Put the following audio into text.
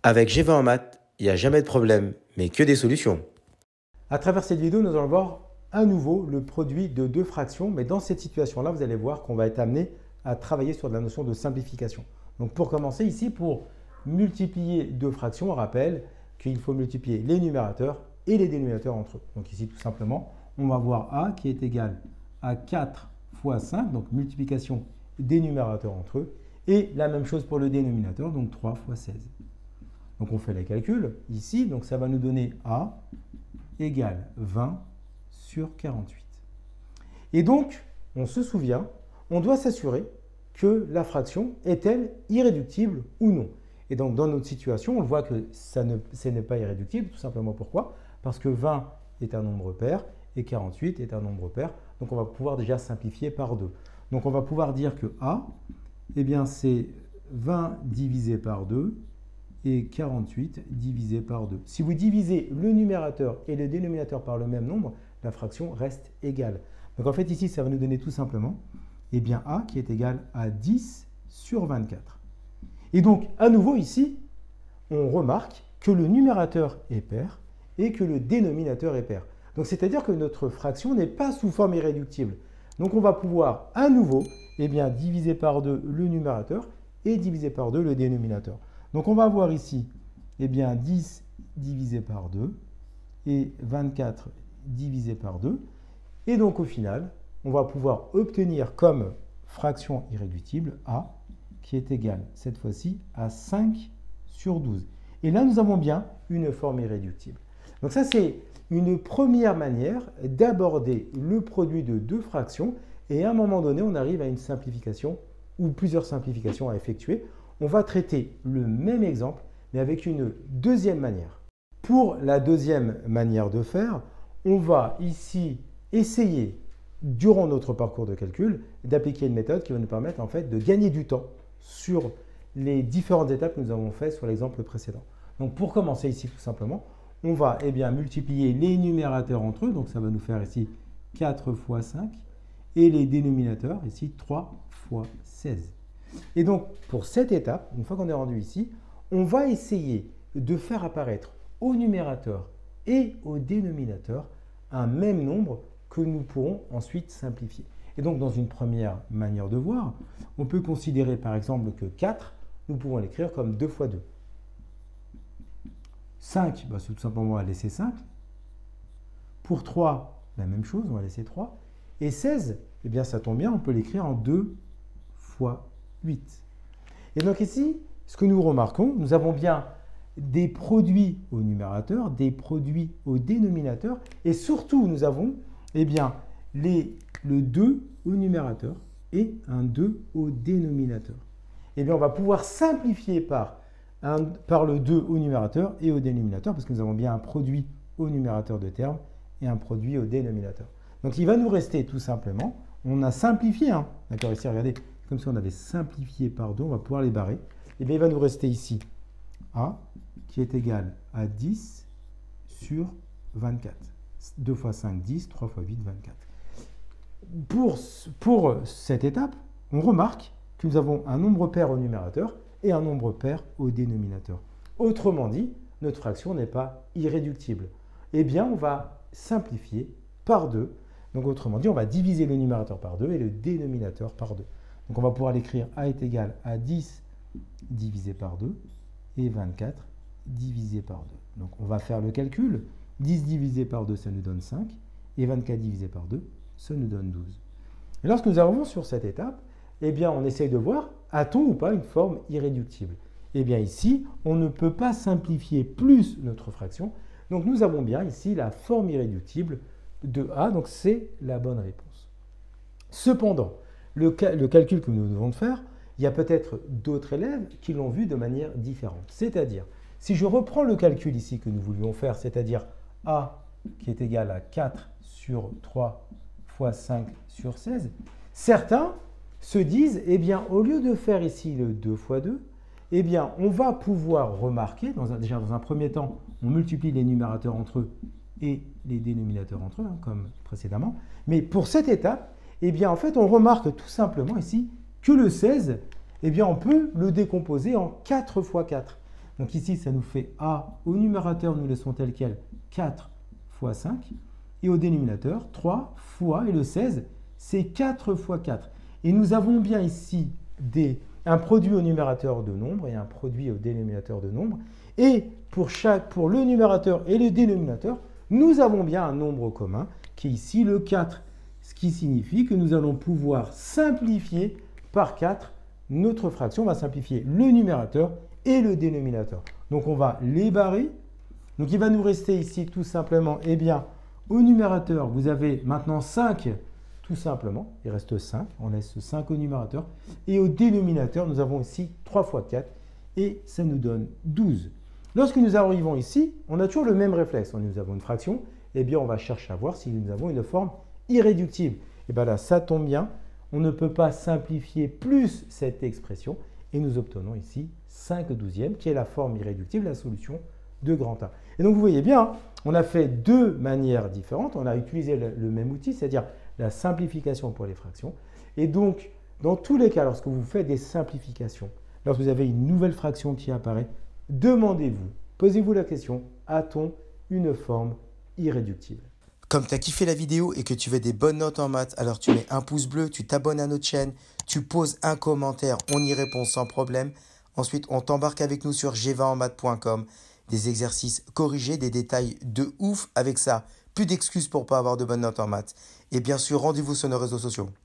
Avec G20 en maths, il n'y a jamais de problème, mais que des solutions. À travers cette vidéo, nous allons voir à nouveau le produit de deux fractions, mais dans cette situation-là, vous allez voir qu'on va être amené à travailler sur de la notion de simplification. Donc pour commencer ici, pour multiplier deux fractions, on rappelle qu'il faut multiplier les numérateurs et les dénominateurs entre eux. Donc ici, tout simplement, on va voir A qui est égal à 4 fois 5, donc multiplication des numérateurs entre eux, et la même chose pour le dénominateur, donc 3 fois 16. Donc on fait les calculs ici, donc ça va nous donner A égale 20 sur 48. Et donc, on se souvient, on doit s'assurer que la fraction est-elle irréductible ou non. Et donc dans notre situation, on voit que ce n'est pas irréductible, tout simplement pourquoi? Parce que 20 est un nombre pair et 48 est un nombre pair. Donc on va pouvoir déjà simplifier par 2. Donc on va pouvoir dire que A, eh bien c'est 20 divisé par 2 et 48 divisé par 2. Si vous divisez le numérateur et le dénominateur par le même nombre, la fraction reste égale. Donc en fait ici, ça va nous donner tout simplement eh bien, A qui est égal à 10 sur 24. Et donc à nouveau ici, on remarque que le numérateur est pair et que le dénominateur est pair. Donc c'est-à-dire que notre fraction n'est pas sous forme irréductible. Donc on va pouvoir à nouveau eh bien, diviser par 2 le numérateur et diviser par 2 le dénominateur. Donc on va avoir ici eh bien, 10 divisé par 2 et 24 divisé par 2. Et donc au final, on va pouvoir obtenir comme fraction irréductible A qui est égale cette fois-ci à 5 sur 12. Et là, nous avons bien une forme irréductible. Donc ça, c'est une première manière d'aborder le produit de deux fractions. Et à un moment donné, on arrive à une simplification ou plusieurs simplifications à effectuer. On va traiter le même exemple, mais avec une deuxième manière. Pour la deuxième manière de faire, on va ici essayer, durant notre parcours de calcul, d'appliquer une méthode qui va nous permettre en fait de gagner du temps sur les différentes étapes que nous avons faites sur l'exemple précédent. Donc pour commencer ici tout simplement, on va eh bien, multiplier les numérateurs entre eux, donc ça va nous faire ici 4 fois 5, et les dénominateurs ici 3 fois 16. Et donc pour cette étape, une fois qu'on est rendu ici, on va essayer de faire apparaître au numérateur et au dénominateur un même nombre que nous pourrons ensuite simplifier. Et donc, dans une première manière de voir, on peut considérer par exemple que 4, nous pouvons l'écrire comme 2 fois 2. 5, c'est tout simplement, on va laisser 5. Pour 3, la même chose, on va laisser 3. Et 16, eh bien, ça tombe bien, on peut l'écrire en 2 fois 8. Et donc ici, ce que nous remarquons, nous avons bien des produits au numérateur, des produits au dénominateur, et surtout, nous avons eh bien, le 2 au numérateur et un 2 au dénominateur. Eh bien, on va pouvoir simplifier par le 2 au numérateur et au dénominateur, parce que nous avons bien un produit au numérateur de termes et un produit au dénominateur. Donc, il va nous rester tout simplement, on a simplifié, hein, d'accord, ici, regardez, comme si on avait simplifié par 2, on va pouvoir les barrer. Eh bien, il va nous rester ici A qui est égal à 10 sur 24. 2 fois 5, 10, 3 fois 8, 24. Pour cette étape, on remarque que nous avons un nombre pair au numérateur et un nombre pair au dénominateur. Autrement dit, notre fraction n'est pas irréductible. Eh bien, on va simplifier par 2. Donc, autrement dit, on va diviser le numérateur par 2 et le dénominateur par 2. Donc, on va pouvoir l'écrire A est égal à 10 divisé par 2 et 24 divisé par 2. Donc, on va faire le calcul. 10 divisé par 2, ça nous donne 5. Et 24 divisé par 2, ça nous donne 12. Et lorsque nous arrivons sur cette étape, eh bien, on essaye de voir, a-t-on ou pas une forme irréductible? Eh bien, ici, on ne peut pas simplifier plus notre fraction. Donc, nous avons bien ici la forme irréductible de A. Donc, c'est la bonne réponse. Cependant, le calcul que nous devons faire, il y a peut-être d'autres élèves qui l'ont vu de manière différente. C'est-à-dire, si je reprends le calcul ici que nous voulions faire, c'est-à-dire A qui est égal à 4 sur 3 fois 5 sur 16, certains se disent, eh bien, au lieu de faire ici le 2 fois 2, eh bien, on va pouvoir remarquer, déjà dans un premier temps, on multiplie les numérateurs entre eux et les dénominateurs entre eux, hein, comme précédemment. Mais pour cette étape, eh bien, en fait, on remarque tout simplement ici que le 16, eh bien, on peut le décomposer en 4 fois 4. Donc ici, ça nous fait A. Au numérateur, nous laissons tel quel 4 fois 5. Et au dénominateur, 3 fois, et le 16, c'est 4 fois 4. Et nous avons bien ici un produit au numérateur de nombres et un produit au dénominateur de nombres. Et pour le numérateur et le dénominateur, nous avons bien un nombre commun qui est ici le 4. Ce qui signifie que nous allons pouvoir simplifier par 4 notre fraction. On va simplifier le numérateur et le dénominateur. Donc on va les barrer. Donc il va nous rester ici tout simplement, eh bien, au numérateur, vous avez maintenant 5, tout simplement. Il reste 5, on laisse 5 au numérateur. Et au dénominateur, nous avons ici 3 fois 4 et ça nous donne 12. Lorsque nous arrivons ici, on a toujours le même réflexe. Nous avons une fraction, eh bien on va chercher à voir si nous avons une forme irréductible. Et bien là, ça tombe bien. On ne peut pas simplifier plus cette expression et nous obtenons ici 5 douzièmes qui est la forme irréductible, la solution de grand A. Et donc vous voyez bien, on a fait deux manières différentes. On a utilisé le même outil, c'est-à-dire la simplification pour les fractions. Et donc, dans tous les cas, lorsque vous faites des simplifications, lorsque vous avez une nouvelle fraction qui apparaît, demandez-vous, posez-vous la question, a-t-on une forme irréductible? Comme tu as kiffé la vidéo et que tu veux des bonnes notes en maths, alors tu mets un pouce bleu, tu t'abonnes à notre chaîne, tu poses un commentaire, on y répond sans problème. Ensuite, on t'embarque avec nous sur g20enmaths.com. Des exercices corrigés, des détails de ouf avec ça. Plus d'excuses pour pas avoir de bonnes notes en maths. Et bien sûr, rendez-vous sur nos réseaux sociaux.